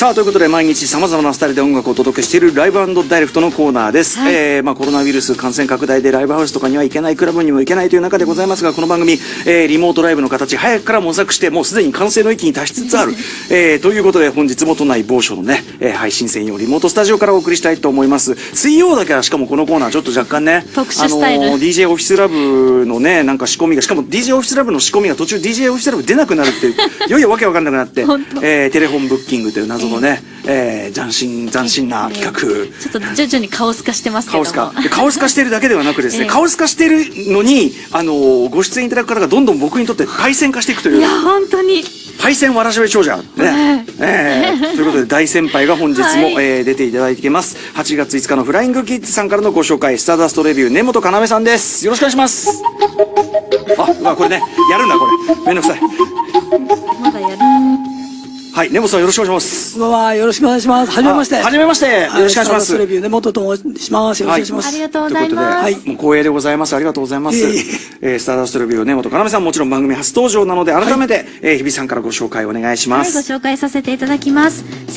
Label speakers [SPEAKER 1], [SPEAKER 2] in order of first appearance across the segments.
[SPEAKER 1] さあということで毎日さまざまなスタイルで音楽をお届けしているライブ&ダイレクトのコーナーです、はい。コロナウイルス感染拡大でライブハウスとかには行けない、クラブにも行けないという中でございますが、この番組、リモートライブの形早くから模索してもうすでに完成の域に達しつつある、ということで本日も都内某所のね、配信専用リモートスタジオからお送りしたいと思います。水曜だけはしかもこのコーナーちょっと若干ね、
[SPEAKER 2] 特殊スタイル、
[SPEAKER 1] DJ オフィスラブのねなんか仕込みが、しかも DJ オフィスラブの仕込みが途中 DJ オフィスラブ出なくなるっていういよいよわけわかんなくなってテレフォンブッキングという謎のね、斬新な企画、
[SPEAKER 2] ちょっと徐々にカオス化してますけども、
[SPEAKER 1] カオス化してるだけではなくですね、カオス化してるのにご出演いただく方がどんどん僕にとってパイセン化していくという、
[SPEAKER 2] いや本当に
[SPEAKER 1] パイセンわらしべ長者ね、ということで大先輩が本日も、出ていただいています。8月5日のフライングキッズさんからのご紹介、スターダストレビュー根本要さんです。よろしくお願いします。これねやるんだ、これめんどくさい。
[SPEAKER 2] まだやる。
[SPEAKER 1] はい、根本さんよろしくお願いします。
[SPEAKER 2] よろしくお願いします。はじめまして。
[SPEAKER 1] はじめまして。よろしくお願いします。
[SPEAKER 2] レビュー根本と申します。よろしくお願いします。ありがとうございます。
[SPEAKER 1] もう光栄でございます。ありがとうございます。スターダストレビュー根本要さん、もちろん番組初登場なので改めて日比さんからご紹介お願いします。
[SPEAKER 3] はい、ご紹介させていただきます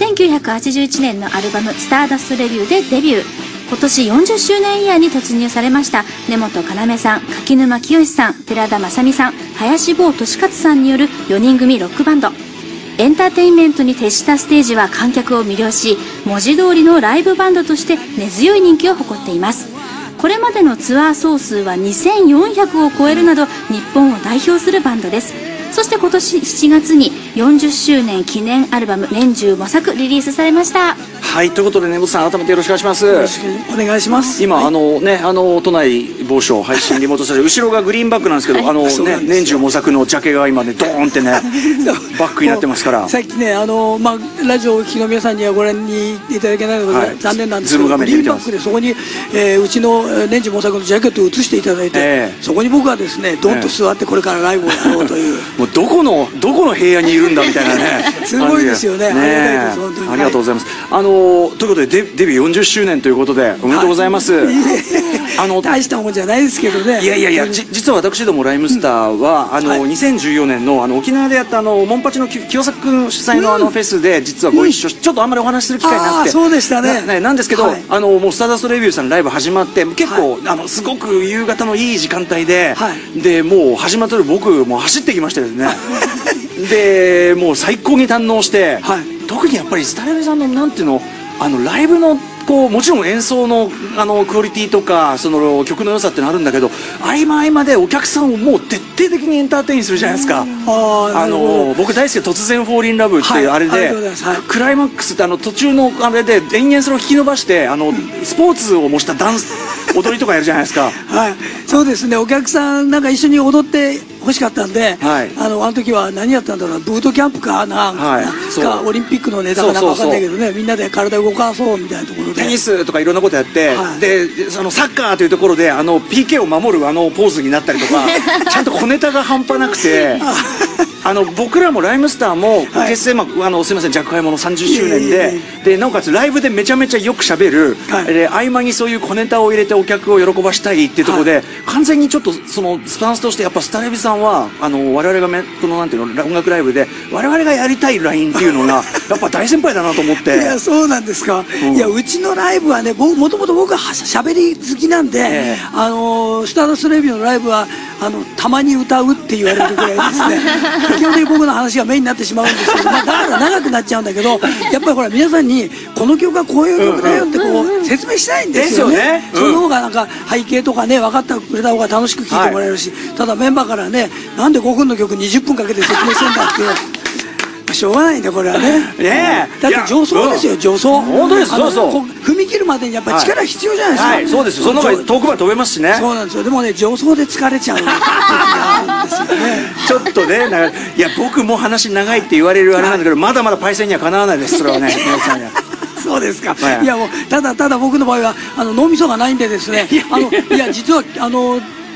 [SPEAKER 3] 。1981年のアルバムスターダストレビューでデビュー。今年40周年イヤーに突入されました根本要さん、柿沼清さん、寺田正美さん、林坊利勝さんによる4人組ロックバンド。エンターテインメントに徹したステージは観客を魅了し、文字通りのライブバンドとして根強い人気を誇っています。これまでのツアー総数は2400を超えるなど日本を代表するバンドです。そして今年7月に40周年記念アルバム年中模索リリースされました。
[SPEAKER 1] はい、ということで根本さん改めてよろしくお願いします。
[SPEAKER 2] よろしくお願いします。
[SPEAKER 1] 今、都内某所配信リモートスタジオ後ろがグリーンバックなんですけど、年中模索のジャケが今ねドーンってねバックになってますから、
[SPEAKER 2] さっきねラジオをお聞きの皆さんにはご覧にいただけないので残念なんですけど、グリーンバックでそこにうちの年中模索のジャケットを写していただいて、そこに僕はですねドンと座ってこれからライブをやろうという
[SPEAKER 1] もうどこの部屋にいるんだみたいなね
[SPEAKER 2] すごいですよね。
[SPEAKER 1] ありがとうございます。ということでデビュー40周年ということでおめでとうございます。
[SPEAKER 2] 大したもんじゃないですけどね。
[SPEAKER 1] いや実は私どもライムスターは2014年の沖縄でやったモンパチの清作君主催のフェスで実はご一緒し、ちょっとあんまりお話しする機会なくて、
[SPEAKER 2] そうでしたね。
[SPEAKER 1] なんですけど、もうスターダストレビューさんのライブ始まって結構すごく夕方のいい時間帯で、もう始まったら僕もう走ってきましたですね。でもう最高に堪能して、特にやっぱりスタイルさんのなんていうのライブのもちろん演奏のクオリティとかその曲の良さってのあるんだけど、合間合間でお客さんをもう徹底的にエンターテインするじゃないですか。僕大好きで突然フォーリンラブっていうあれで、クライマックスって途中のあれで延々それを引き伸ばしてスポーツを模したダンス踊りとかやるじゃないですか。
[SPEAKER 2] そうですね。お客さんなんか一緒に踊って欲しかったんで、あの時は何やったんだろう、ブートキャンプかなんかオリンピックのネタかなんか分かんないけどね、みんなで体動かそうみたいなところで
[SPEAKER 1] テニスとかいろんなことやって、でサッカーというところでPK を守るポーズになったりとかちゃんと小ネタが半端なくて僕らもライムスターも結成、すいません若輩者30周年でなおかつライブでめちゃめちゃよくしゃべる、合間にそういう小ネタを入れてお客を喜ばしたいっていうところで、完全にちょっとそのスタンスとしてやっぱスタレビさんは我々がこのなんていうの音楽ライブで我々がやりたいラインっていうのがやっぱ大先輩だなと思って。
[SPEAKER 2] いやそうなんですか。いやうちのライブはね、もともと僕はしゃべり好きなんで、スターダストレビューのライブはたまに歌うって言われるぐらいですね。基本的に僕の話がメインになってしまうんですけど、だから長くなっちゃうんだけど、やっぱりほら皆さんにこの曲はこういう曲だよってこう説明したいんですよね。その方がなんか背景とかね分かってくれた方が楽しく聴いてもらえるし、ただメンバーからね、なんで5分の曲20分かけて説明してんだっていうしょうがないねこれはね。だって助走ですよ、助走。
[SPEAKER 1] 本当です。そうそう。
[SPEAKER 2] 踏み切るまでにやっぱ力必要じゃないですか。
[SPEAKER 1] はい、そうです。その中で遠くまで飛べますしね。
[SPEAKER 2] そうなんですよ。でもね助走で疲れちゃう時があるんですよね。
[SPEAKER 1] ちょっとね、いや僕も話長いって言われるあれなんだけど、まだまだパイセンにはかなわないです。それはね、皆さんには。
[SPEAKER 2] そうですか。いやもうただ僕の場合は脳みそがないんでですね。いや実は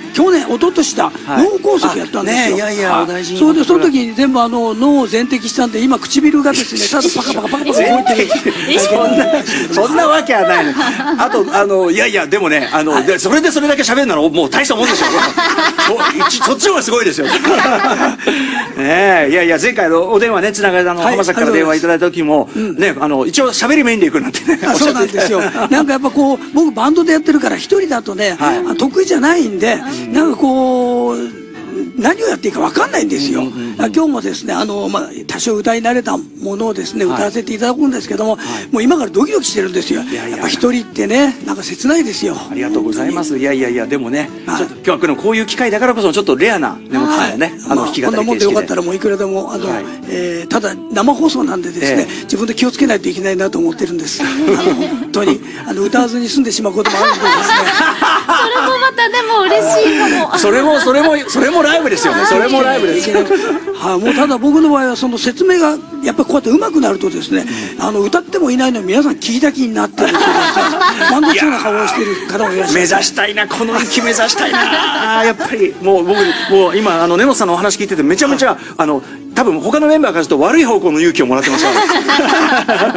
[SPEAKER 2] 去年一昨年だ、脳梗塞やったんですよ。
[SPEAKER 1] いやいや、お大事に。
[SPEAKER 2] それでその時に全部脳を全摘したんで、今唇がですね、ただパカパカパカパカ動いてる。
[SPEAKER 1] そんなわけはないの。あといやいや、でもね、それでそれだけ喋るならもう大したもんですよ。そっちの方がすごいですよ。ね、いやいや、前回お電話ね、つながれた浜崎から電話いただいた時もね、一応喋りメインでいくなんてね。
[SPEAKER 2] そうなんですよ。なんかやっぱこう、僕バンドでやってるから一人だとね、得意じゃないんで、なんかこう、何をやっていいか分かんないんですよ。今日もですね、多少歌い慣れたものをですね、歌わせていただくんですけども、もう今からドキドキしてるんですよ。やっぱ一人ってね、なんか切ないですよ。
[SPEAKER 1] ありがとうございます。いやいやいや、でもね、ちょっと今日はこういう機会だからこそ、ちょっとレアな根本さんをね、弾き語り形式で。こんなもんでよかったらもういくらでも、ただ生放送なんでですね、自分で気をつけないといけないなと思ってるんです。本当に、歌わずに済んでしまうこともあるんでですね。
[SPEAKER 3] それもまたでも嬉しいかも。
[SPEAKER 1] それもライブですよね。それもライブです。
[SPEAKER 2] はい、もうただ僕の場合はその説明がやっぱりこうやって上手くなるとですね、歌ってもいないのに皆さん聞いた気になってるっていう満足そうな顔をしている方もいらっしゃる。
[SPEAKER 1] 目指したいな、この域目指したいな。やっぱりもう僕もう今根本さんのお話聞いててめちゃめちゃ多分他のメンバーからすると悪い方向の勇気をもらってますから。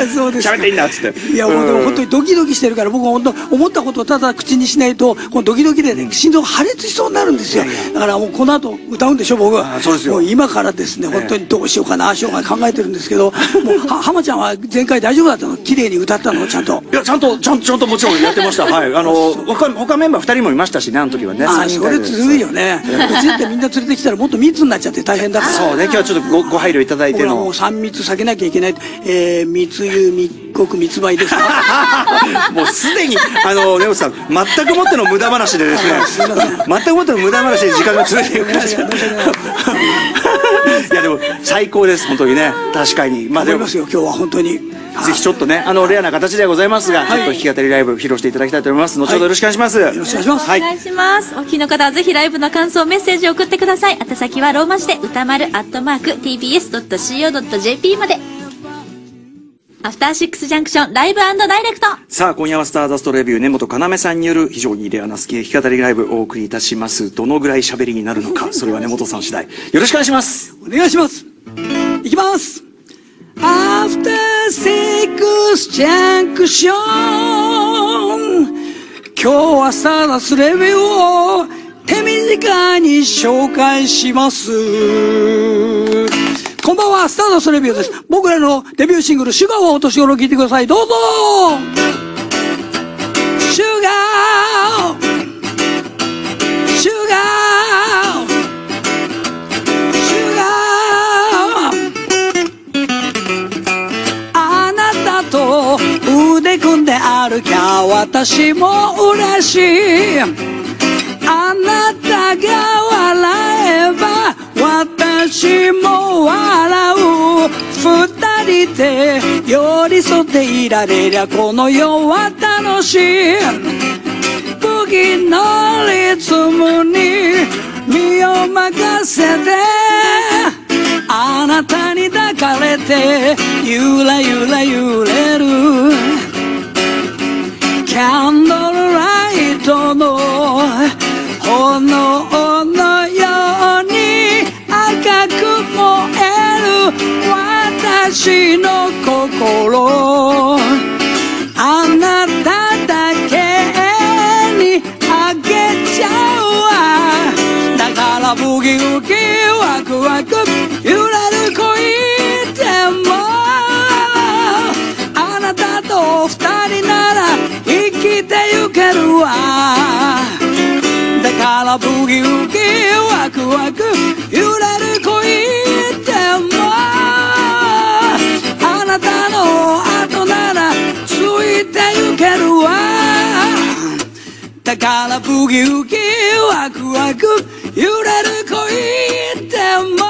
[SPEAKER 2] そうです。
[SPEAKER 1] 喋っていいんだっつって。
[SPEAKER 2] いやもう本当にドキドキしてるから、僕は本当思ったことをただ口にしないとこのドキドキでね、心臓が破裂しそうになるんですよ。だからもうこの後歌うんでしょ僕。
[SPEAKER 1] そうですよ。
[SPEAKER 2] もう今からですね、本当にどうしようかな、ああしようかな考えてるんですけど、もう浜ちゃんは前回大丈夫だったの？綺麗に歌ったの？ちゃんと。
[SPEAKER 1] いやちゃんともちろんやってました。はい。他メンバー2人もいましたしね、あの時はね。
[SPEAKER 2] それずるいよね。うちってみんな連れてきたらもっと密になっちゃって大変だから。
[SPEAKER 1] そうね、今日はちょっとご配慮いただいての。
[SPEAKER 2] もう3密避けなきゃいけない。密輸密告密売ですか。
[SPEAKER 1] もうすでに根本さん全くもっての無駄話でですね。全くもっての無駄話で時間が続いていく。いやでも最高です本当にね、確かに。
[SPEAKER 2] まあでも今日は本当に。
[SPEAKER 1] ぜひちょっとね、レアな形ではございますが、ちょっと弾き語りライブ披露していただきたいと思います。後ほどよろしくお願いします。よろしくお願いします。
[SPEAKER 3] お願いします。お聞きの方はぜひライブの感想、メッセージを送ってください。宛先はローマ字で歌丸@tbs.co.jp まで。アフターシックスジャンクションライブ&ダイレクト。さ
[SPEAKER 1] あ、今夜はスターダストレビュー根本要さんによる非常にレアなスキー弾き語りライブをお送りいたします。どのぐらい喋りになるのか、それは根本さん次第。よろしくお願いします。
[SPEAKER 2] お願いします。いきます。アフターシックスジャンクション。今日はスターダストレビューを手短に紹介します。こんばんは、スターダストレビューです。僕らのデビューシングル、シュガーをお年頃聴いてください。どうぞ。シュガー、シュガー、シュガー。あなたと腕組んで歩きゃ私も嬉しい。あなたが笑えば私も笑う。二人で寄り添っていられりゃこの世は楽しい。ブギのリズムに身を任せて、あなたに抱かれてゆらゆら揺れる。キャンドルライトの炎のように赤く燃える私の心。あなただけにあげちゃうわ。だからブギウギワクワク揺れる恋でも、あなたと二人なら生きてゆけるわ。だからブギウギワクワク揺れる恋でも、あなたの後ならついてゆけるわ。だからブギウギワクワク揺れる恋でも、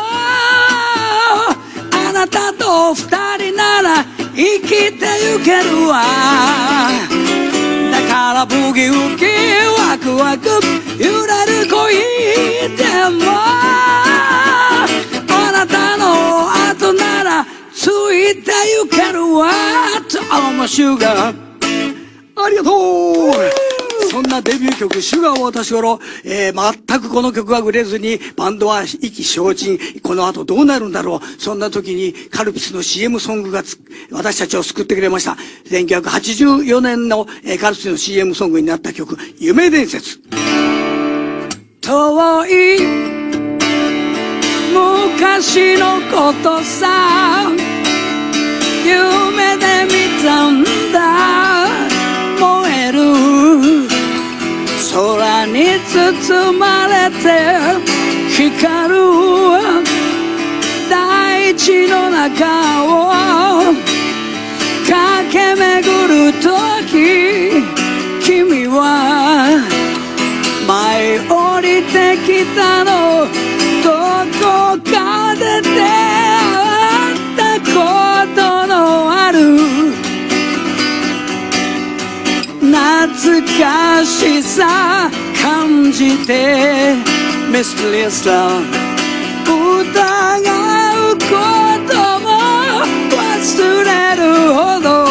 [SPEAKER 2] あなたと二人なら生きてゆけるわ。だからブギウギワクワク揺れる恋でも、あなたの後ならついてゆけるわ。と面白がありがとう。 そんなデビュー曲、シュガーを私頃、全くこの曲が売れずに、バンドは意気消沈、この後どうなるんだろう。そんな時にカルピスの CM ソングが私たちを救ってくれました。1984年の、カルピスの CM ソングになった曲、夢伝説。遠い昔のことさ、夢で見たんだ。燃える空に包まれて光る大地の中を駆け巡る時、君は舞い降りてきたの。どこかで出会ったことのある懐かしさ感じて、ミステリアスラ疑うことも忘れるほど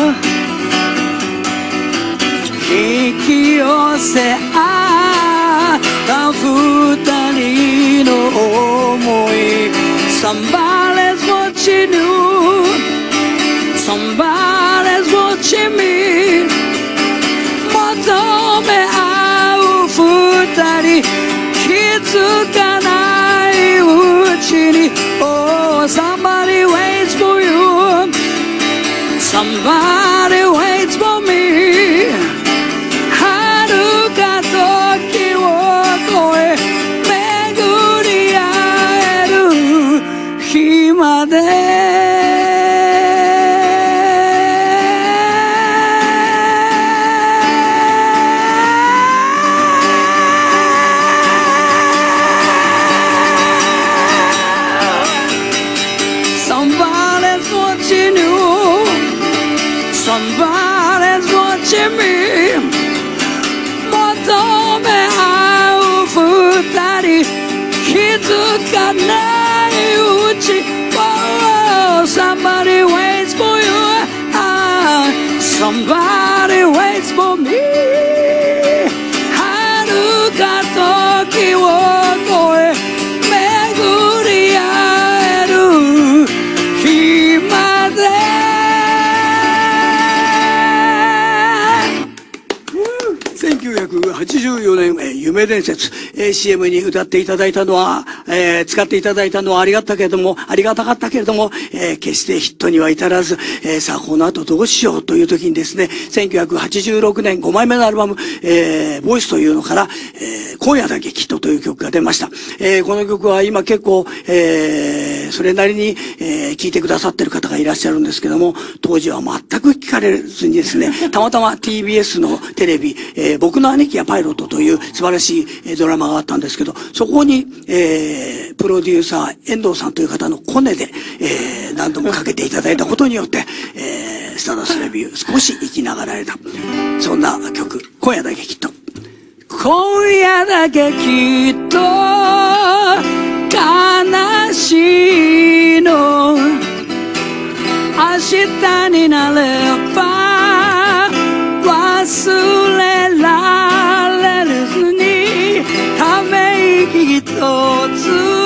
[SPEAKER 2] 引き寄せ合った二人の想い。 Somebody's watching you, somebody's watching me。 求め合う二人、気づかないうちに Oh, somebody waits for you, somebody waits for me。 遥か時を越え巡り合える日まで。Somebody's watching me。 求め合う二人、気づかないうち Oh, somebody waits for you、 Somebody waits for me。 遥か時を越え巡り合える日まで。1984年、夢伝説、CM に歌っていただいたのは、使っていただいたのはありがたかったけれども、決してヒットには至らず、さあこの後どうしようという時にですね、1986年5枚目のアルバム、ボイスというのから、今夜だけきっとという曲が出ました。この曲は今結構、それなりに、聴いてくださってる方がいらっしゃるんですけども、当時は全く聞かれずにですね、たまたま TBS のテレビ、僕の兄貴やパイロットという素晴らしいドラマがあったんですけど、そこに、プロデューサー遠藤さんという方のコネで、何度もかけていただいたことによって、スターダストレビュー少し生きながられた、そんな曲、今夜だけきっと。今夜だけきっと悲しいの、明日になれば忘れられずに、ため息一つ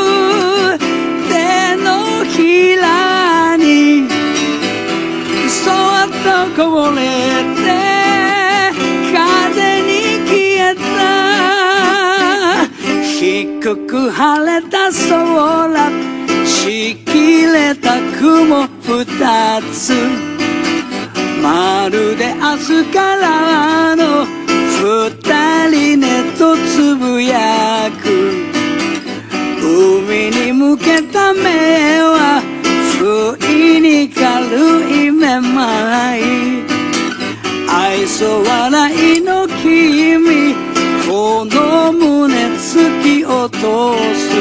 [SPEAKER 2] 手のひらにそっとこぼれて風に消えた。低く晴れた空、しきれた雲二つ、まるで明日からの二人ねとつぶやく。海に向けた目は不意に軽いめまい、愛想笑いの君、この胸突き落とす。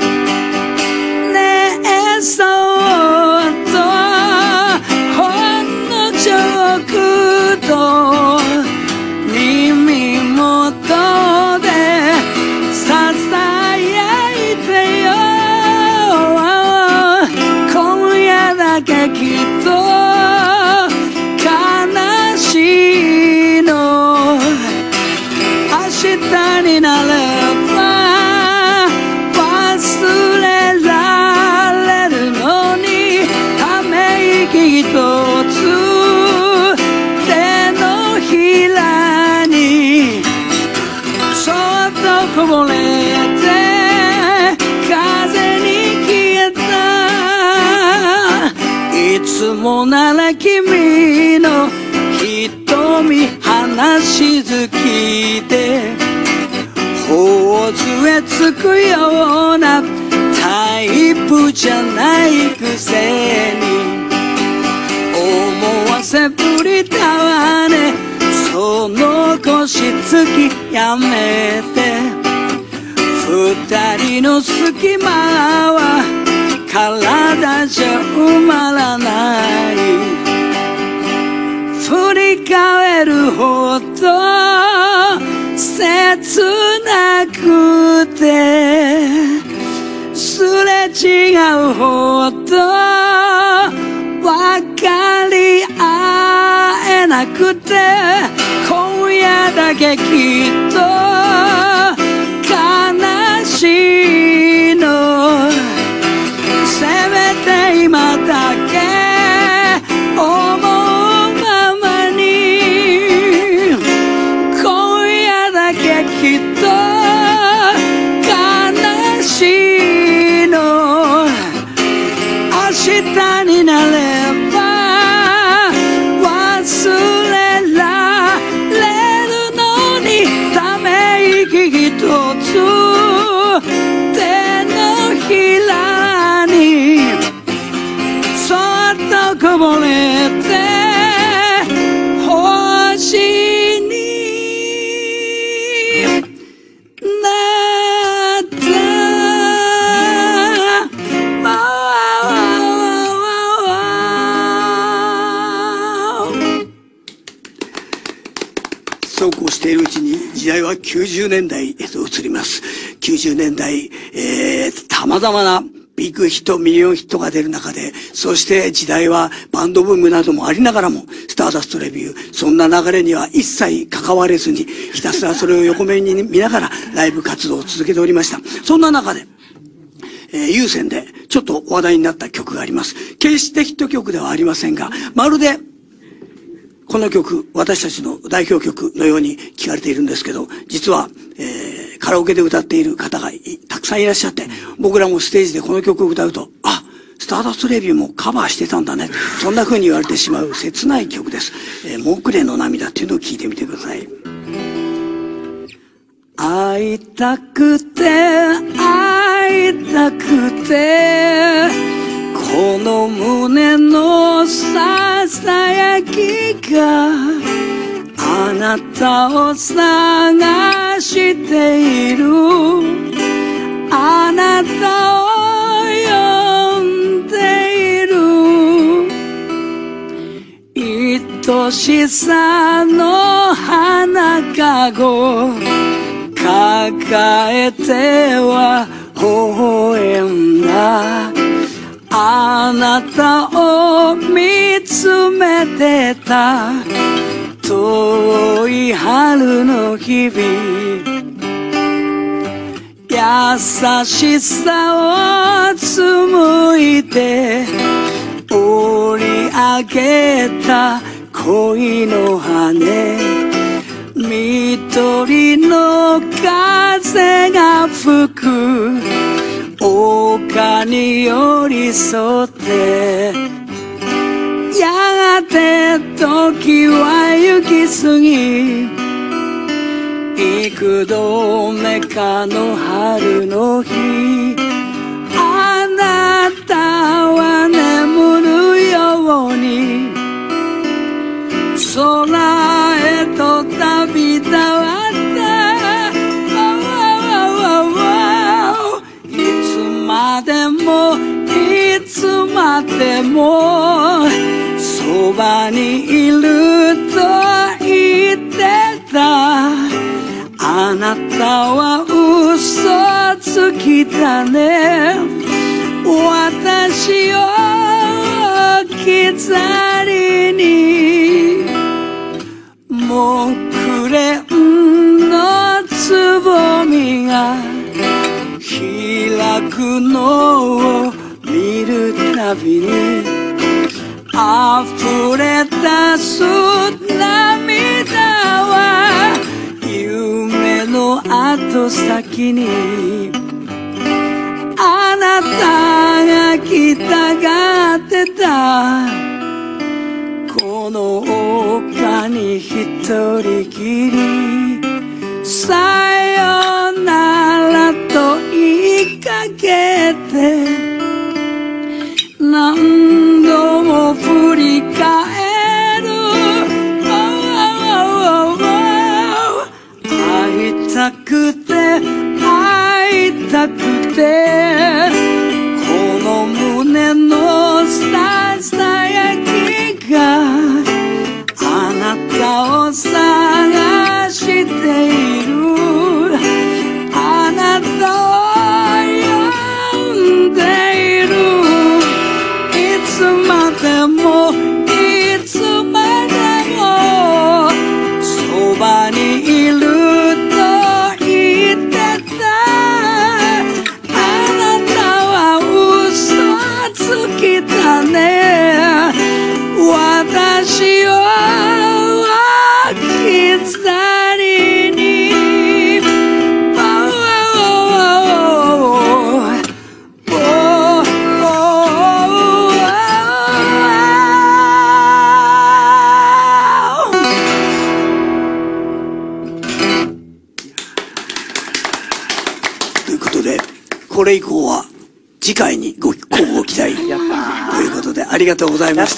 [SPEAKER 2] ねえそっとほんのちょくと耳元でささやいてよ。今夜だけきっと悲しいの、 ひらにそっとこぼれて風に消えた。いつもなら君の瞳話好きで頬杖つくようなタイプじゃないくせに思わせぶりだわね。その腰つきやめて二人の隙間は体じゃ埋まらない。振り返るほど切なくてすれ違うほど分かり合えなくて今夜だけきっと悲しいの。せめて今だけ思うままに今夜だけきっと悲しいの。明日になれば忘れられるのにため息ひとつ手のひらにそっとこぼれて星になった。そうこうしているうちに時代は90年代へと移ります。90年代、様々なビッグヒット、ミリオンヒットが出る中で、そして時代はバンドブームなどもありながらも、スターダストレビュー、そんな流れには一切関われずに、ひたすらそれを横目に見ながらライブ活動を続けておりました。そんな中で、有線でちょっと話題になった曲があります。決してヒット曲ではありませんが、まるで、この曲、私たちの代表曲のように聞かれているんですけど、実は、カラオケで歌っている方がたくさんいらっしゃって、僕らもステージでこの曲を歌うと、あ、スターダストレビューもカバーしてたんだね。そんな風に言われてしまう切ない曲です。木蓮の涙っていうのを聞いてみてください。会いたくて、会いたくて、この胸のささやきがあなたを探している。あなたを呼んでいる。愛しさの花かご抱えては微笑んだ。あなたを見つめてた遠い春の日々。優しさを紡いで織り上げた恋の羽。緑の風が吹く丘に寄り添ってやがて時は行き過ぎ幾度目かの春の日。あなたは眠るように空へと旅立ったいつまでもいつまでもそばにいると言ってた。あなたは嘘つきだね。私を置き去りに木蓮のつぼみが開くのを見るたびに溢れ出す涙と先にあなたが来たがってたこの丘に一人きりさよならと言いかけて何度も振り返る会いたくて会いたくてこの胸のささやきがあなたを探しているあなたを呼んでいるいつまでもいつまでもそばにいると言ってたあなたは嘘つきだね私を置き去りにということでこれ以降は次回にご期待ということでありがとうございました。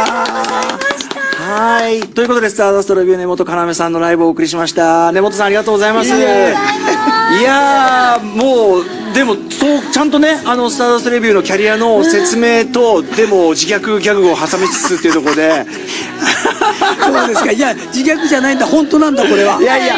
[SPEAKER 1] はい。ということで、スターダストレビュー根本要さんのライブをお送りしました。根本さんありがとうございます。いやー、もう、でも、ちゃんとね、スターダストレビューのキャリアの説明と、でも、自虐ギャグを挟みつつっていうところで。
[SPEAKER 2] そうですか。いや、自虐じゃないんだ。本当なんだ、これは。
[SPEAKER 1] いやいや。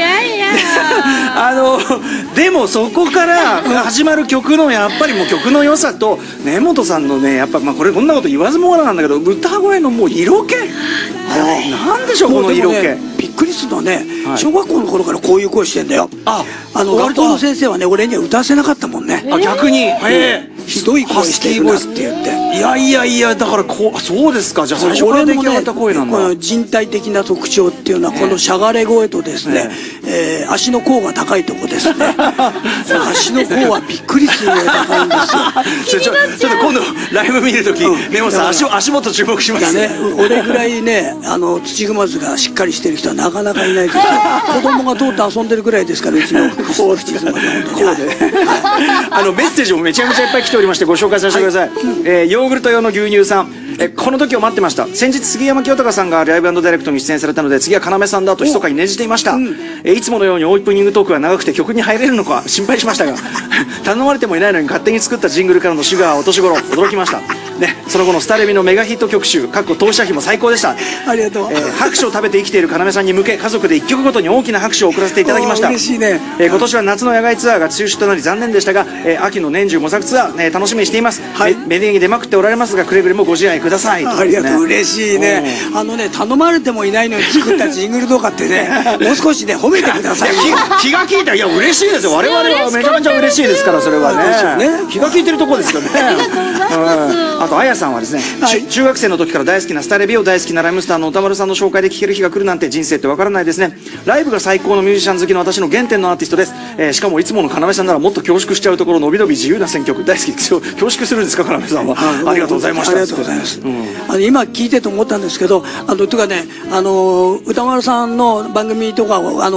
[SPEAKER 1] でもそこから始まる曲のやっぱりもう曲の良さと根本さんのねやっぱこれこんなこと言わずもがななんだけど歌声のもう色気なんでしょうこの色気、
[SPEAKER 2] びっくりするのはね小学校の頃からこういう声してんだよ。学校の先生はね俺には歌わせなかったもんね。
[SPEAKER 1] 逆に
[SPEAKER 2] ひどい声してるなって言って。
[SPEAKER 1] いやだからそうですか。じゃあ最初から出来上がった声なんだ。
[SPEAKER 2] この人体的な特徴っていうのはこのしゃがれ声とですね足の甲が高いとこですね。足の甲はびっくりするぐらい高いんですよ。
[SPEAKER 1] ちょっと今度ライブ見るとき根本さん足元注目しますね。
[SPEAKER 2] 俺ぐらいね土踏まずがしっかりしてる人はなかなかいないですよ。子供がどうと遊んでるぐらいですからうちの土踏まず
[SPEAKER 1] メッセージもめちゃめちゃいっぱい来ておりましてご紹介させてください。ヨーグルト用の牛乳さん、この時を待ってました。先日杉山清隆さんがライブ&ダイレクトに出演されたので次は要さんだと密かに念じていました。いつものようにオープニングトークが長くて曲に入れるのか心配しましたが頼まれてもいないのに勝手に作ったジングルからのシュガーお年頃驚きましたね。その後のスタレビのメガヒット曲集投資費も最高でした。
[SPEAKER 2] ありがとう。
[SPEAKER 1] 拍手を食べて生きている要さんに向け家族で1曲ごとに大きな拍手を送らせていただきました。
[SPEAKER 2] 嬉しいね。
[SPEAKER 1] 今年は夏の野外ツアーが中止となり残念でしたが、秋の年中模索ツアー、楽しみにしています。メディアに出まくっておられますがくれぐれもご自愛ください。
[SPEAKER 2] ありがとう。嬉しいね。頼まれてもいないのに作ったジングルとかってねもう少しね褒めてください。
[SPEAKER 1] 気が利いた。いや嬉しいですよ。我々はめちゃめちゃ嬉しいですからそれはね。気が利いてるところですよね。あとあやさんはですね中学生の時から大好きなスタレビを大好きなライムスターの歌丸さんの紹介で聴ける日が来るなんて人生ってわからないですね。ライブが最高のミュージシャン好きの私の原点のアーティストです。しかもいつもの要さんならもっと恐縮しちゃうところのびのび自由な選曲大好きですよ。恐縮するんですか要さんは。ありがとうございました。
[SPEAKER 2] ありがとうございます。今聞いてと思ったんですけどというかね歌丸さんの番組とかを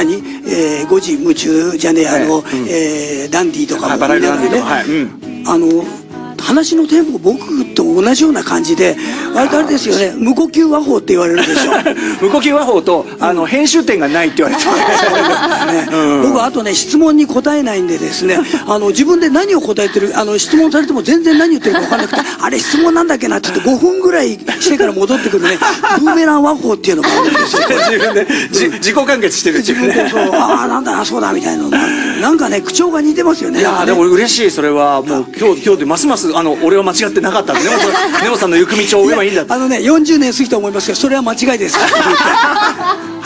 [SPEAKER 2] 5時夢中じゃねえダンディとかも見ながらね話のテンポ僕と同じような感じで割とあれですよね無呼吸和法って言われるでしょ。
[SPEAKER 1] 無呼吸和法と編集点がないって言われて
[SPEAKER 2] 僕あとね質問に答えないんでですね自分で何を答えてる質問されても全然何言ってるか分からなくてあれ質問なんだっけなって言って5分ぐらいしてから戻ってくるねブーメラン和法っていうのがあるんですよ。
[SPEAKER 1] 自分で自己完結してる。
[SPEAKER 2] 自分でなんだそうだみたいなのなんかね口調が似てますよね。
[SPEAKER 1] いやでも嬉しい。それはもう今日でますます俺は間違ってなかったんで根本さんの行く道を追えばいいんだって。
[SPEAKER 2] 40年過ぎたと思いますけどそれは間違いです。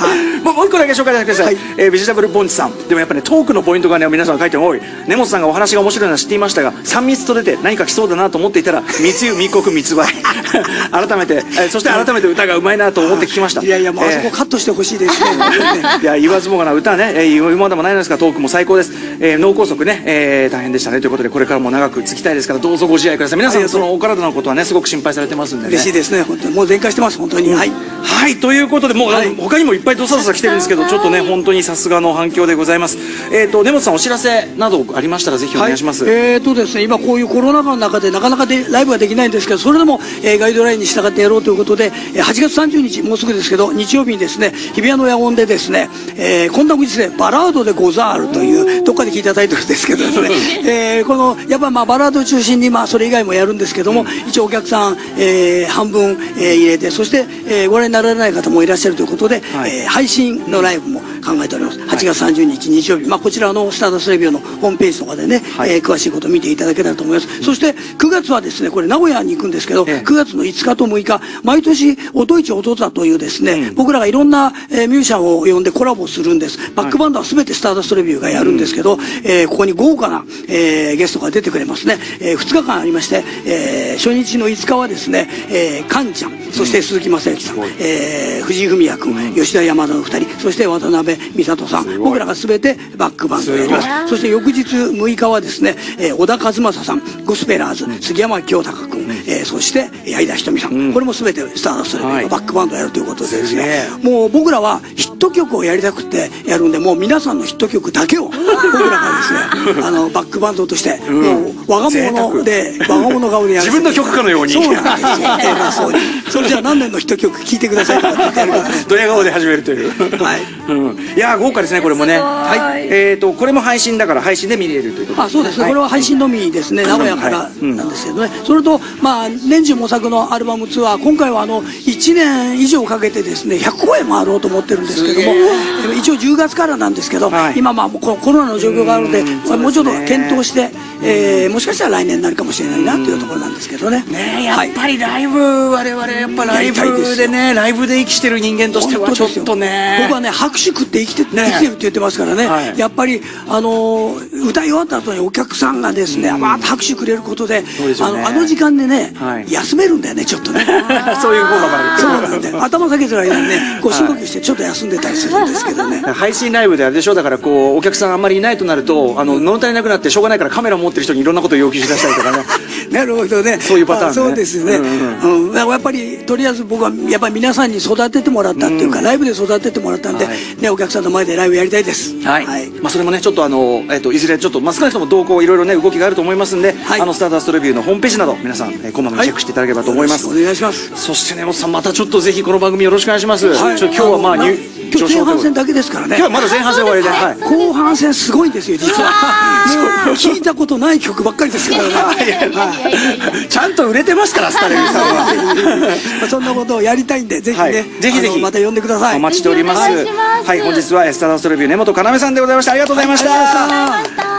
[SPEAKER 1] もう一個だけ紹介させてください。ベジタブルボンチさん。でもやっぱね、トークのポイントがね、皆さん書いて多い。根本さんがお話が面白いのは知っていましたが、3密と出て何か来そうだなと思っていたら、密輸密告密売。改めて、そして改めて歌がうまいなと思って聞きました。
[SPEAKER 2] いやいや、もうあそこカットしてほしいですね。
[SPEAKER 1] いや、言わずもがな歌ね、言うまでもないのですが、トークも最高です。脳梗塞ね、大変でしたねということで、これからも長く続きたいですから、どうぞご自愛ください。皆さん、そのお体のことはね、すごく心配されてますんでね。
[SPEAKER 2] 嬉しいですね、本当に。もう全開してます、本当に。はい。
[SPEAKER 1] はい、ということで、もう、他にもいっぱいどさどさ来てるんですけど、ちょっとね、本当にさすがの反響でございます。根本さん、お知らせなどありましたら、ぜひお願いします。
[SPEAKER 2] ですね、今こういうコロナ禍の中でなかなかライブはできないんですけど、それでも、ガイドラインに従ってやろうということで、8月30日、もうすぐですけど、日曜日にですね、日比谷の野音でですね、こんな口でバラードでござるという、どっかで聞いたタイトルですけどですね、この、やっぱバラードを中心に、それ以外もやるんですけども、一応お客さん、半分、入れて、そして、ご覧になられない方もいらっしゃるということで、配信のライブも考えております。8月30日日曜日、こちらのスターダストレビューのホームページとかでね、詳しいことを見ていただけたらと思います。そして9月はですね、これ名古屋に行くんですけど、9月の5日と6日、毎年音市音座というですね、僕らがいろんなミュージシャンを呼んでコラボするんです。バックバンドは全てスターダストレビューがやるんですけど、ここに豪華な、ゲストが出てくれますね。2日間ありまして、初日の5日はですね、カンちゃん、そして鈴木雅之さん、藤井フミヤ君、吉田山田の2人、そして渡辺美里さん、僕らが全てバックバンドをやります。そして翌日6日はですね、小田和正さん、ゴスペラーズ、杉山清隆君、そして矢井田ひとみさん、これも全てスターダストレビューのバックバンドをやるということでですね、もう僕らはヒット曲をやりたくてやるんで、もう皆さんのヒット曲だけを僕らがですね、バックバンドとして、もう我が物で、我が物顔でやる。
[SPEAKER 1] 自分の曲かのように。
[SPEAKER 2] そうなんですよ。それじゃあ何年のヒット曲聴いてくださいとかって言ってやるからね。
[SPEAKER 1] ドヤ顔で始めるという。はい。いや、豪華ですね、これもね。はい。これも配信だから配信で見れるということ。
[SPEAKER 2] そうですね。これは配信のみですね。名古屋からなんですけどね。それと、年中模索のアルバムツアー、今回は1年以上かけてですね、100公演回ろうと思ってるんですけども、一応10月からなんですけど、今コロナの状況があるので、もうちょっと検討して、もしかしたら来年になるかもしれないなというところなんですけどね。
[SPEAKER 1] やっぱりライブ、我々やっぱライブでね、ライブで生きてる人間としてはちょっとね。
[SPEAKER 2] 僕はね、拍手食って生きてるって言ってますからね。やっぱり、歌い終わった後にお客さんがですね、拍手くれることで、あの時間でね、休めるんだよね、ちょっとね。
[SPEAKER 1] そういう効果がある。
[SPEAKER 2] そうなんだよ。頭下げてる間にね、深呼吸してちょっと休んでたりするんですけどね。
[SPEAKER 1] 配信ライブであれでしょ、だからお客さんあんまりいないとなると、物足りなくなってしょうがないからカメラ持ってる人にいろんなことを要求しだしたりとかね。
[SPEAKER 2] なるほどね。
[SPEAKER 1] そういうパターンね。
[SPEAKER 2] そうですね。やっぱり、とりあえず僕は、やっぱり皆さんに育ててもらったっていうか、ライブで育ててもらったんで、ね、お客さんの前でライブやりたいです。
[SPEAKER 1] はい。それもね、ちょっといずれちょっと、少なくとも動向いろいろね、動きがあると思いますんで、スターダストレビューのホームページなど、皆さん、こまめにチェックしていただければと思います。
[SPEAKER 2] お願いします。
[SPEAKER 1] そして根本さん、またちょっとぜひこの番組よろしくお願いします。今日は
[SPEAKER 2] 今日前半戦だけですからね。
[SPEAKER 1] 今日はまだ前半戦終わりで、
[SPEAKER 2] 後半戦すごいんですよ、実は。もう聞いたことない曲ばっかりですからね。
[SPEAKER 1] ちゃんと売れてますから、スタレビさんは。
[SPEAKER 2] そんなことをやりたいんで、ぜひね、
[SPEAKER 1] ぜひ
[SPEAKER 2] また呼んでください。
[SPEAKER 1] お待ちしております。はい、本日はスターダストレビュー根本要さんでございました。ありがとうございました。